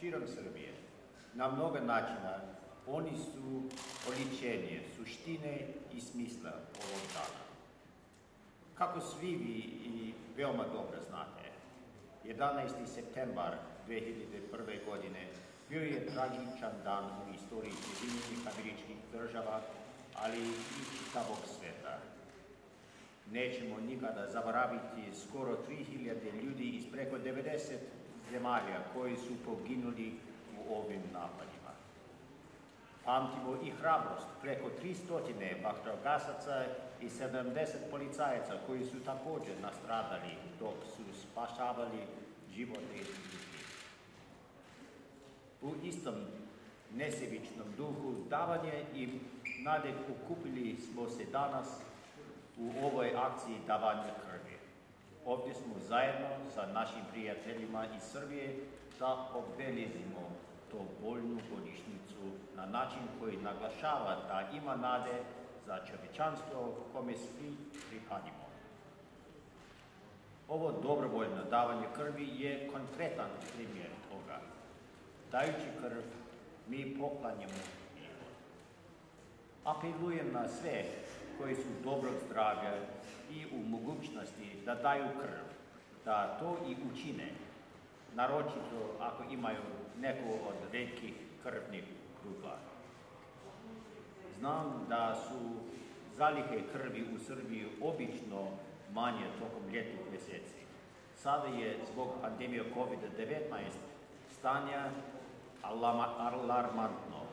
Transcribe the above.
širom Srbije. Na mnogo načina oni su oličenje suštine i smisla ovog dana. Kako svi vi i veoma dobro znate, 11. septembar 2001. godine bio je tragičan dan u istoriji Sjedinjenih Američkih Država, ali i čitavog sveta. Nećemo nikada zaboraviti skoro 3000 ljudi iz preko 90 zemalja koji su poginuli u ovim napadima. Pamtimo i hrabrost preko 300 vatrogasaca i 70 policajaca koji su također nastradali dok su spašavali živote ljudi. U istom nesebičnom duhu davanje i nade okupili smo se danas u ovoj akciji davanja krvi. Ovdje smo zajedno sa našim prijateljima iz Srbije da obilježimo to bolnu godišnjicu na način koji naglašava da ima nade za čovječanstvo kome svi pripadimo. Ovo dobrovoljno davanje krvi je konkretan primjer toga. Dajući krv, mi poklanjamo život. Apelujem na sve koji su dobrog zdravlja i u mogućnosti da daju krv, da to i učine, naročito ako imaju neko od retkih krvnih grupa. Znam da su zalihe krvi u Srbiji obično manje tokom ljetnih mjeseci. Sada je zbog pandemije COVID-19 stanja alarmantno.